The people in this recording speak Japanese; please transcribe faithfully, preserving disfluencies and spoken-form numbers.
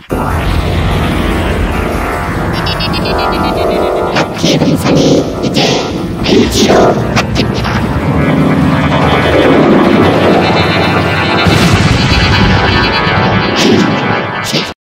警部さんにいて、勉強